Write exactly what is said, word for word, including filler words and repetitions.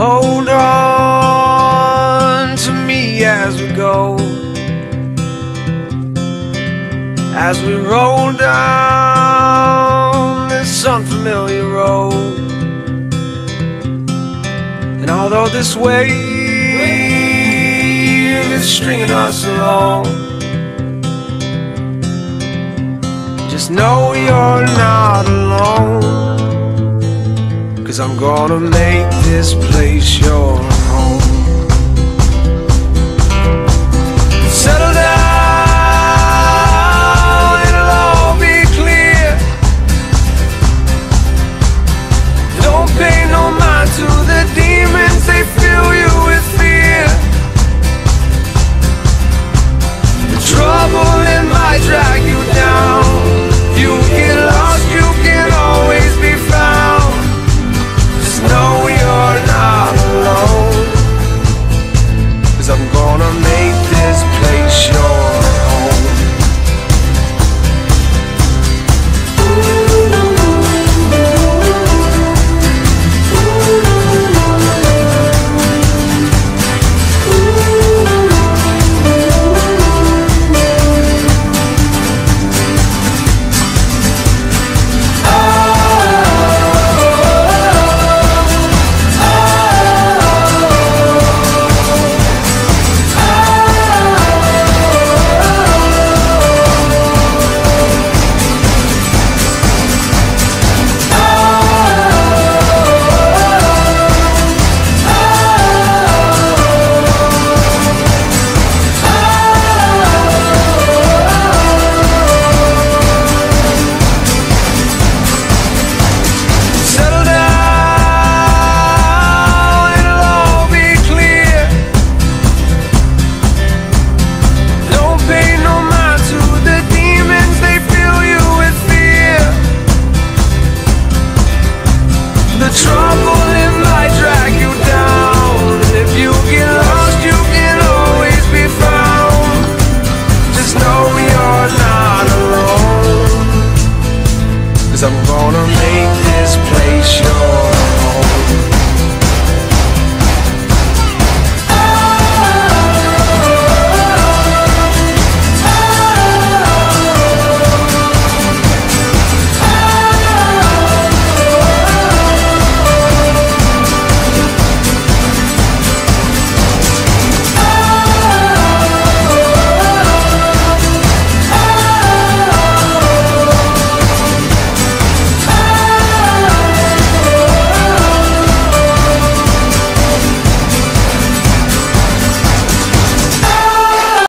hold on to me as we go, as we roll down this unfamiliar road. And although this wave is stringing us along, just know you're not alone, 'cause I'm gonna make this place your home.